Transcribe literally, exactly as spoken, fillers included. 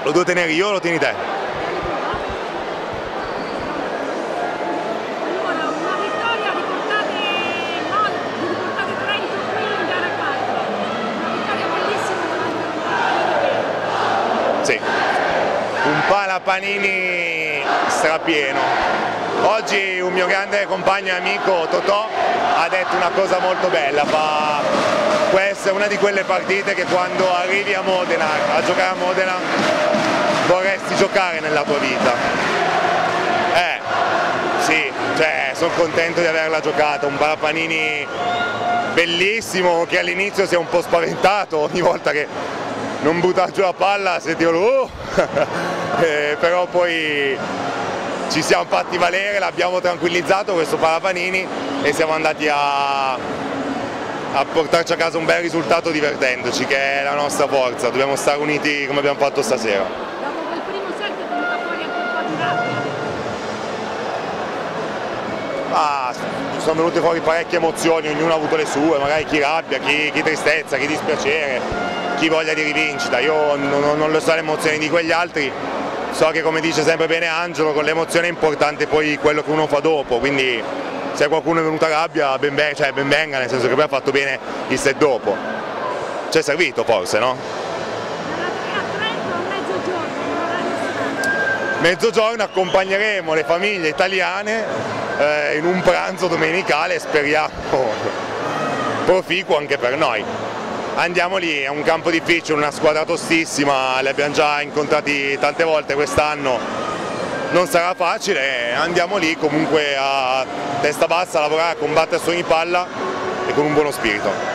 Lo devo tenere io o lo tieni te? Allora, una vittoria di portate, no, di portate Trento qui in gara quattro. Una vittoria bellissima davanti a un Panini. Sì, un Palapanini strapieno. Oggi un mio grande compagno e amico, Totò, ha detto una cosa molto bella. Fa... Questa è una di quelle partite che quando arrivi a Modena, a giocare a Modena, vorresti giocare nella tua vita. Eh, sì, cioè, sono contento di averla giocata, un Palapanini bellissimo che all'inizio si è un po' spaventato ogni volta che non butta giù la palla, sentivo oh! eh, però poi ci siamo fatti valere, l'abbiamo tranquillizzato questo Palapanini e siamo andati a, a portarci a casa un bel risultato divertendoci, che è la nostra forza, dobbiamo stare uniti come abbiamo fatto stasera. Dopo quel primo set è venuta fuori anche un po' di rabbia. Ah, sono venute fuori parecchie emozioni, ognuno ha avuto le sue, magari chi rabbia, chi, chi tristezza, chi dispiacere, chi voglia di rivincita. Io non, non lo so le emozioni di quegli altri, so che come dice sempre bene Angelo, con le emozioni è importante poi quello che uno fa dopo, quindi se qualcuno è venuto a rabbia ben, ben, cioè ben venga, nel senso che poi ha fatto bene il set dopo. Ci è servito forse, no? A Trento a mezzogiorno, in orario serale. Mezzogiorno accompagneremo le famiglie italiane eh, in un pranzo domenicale, speriamo proficuo anche per noi. Andiamo lì, è un campo difficile, una squadra tostissima, li abbiamo già incontrati tante volte quest'anno, non sarà facile, andiamo lì comunque a testa bassa a lavorare, a combattere su ogni palla e con un buono spirito.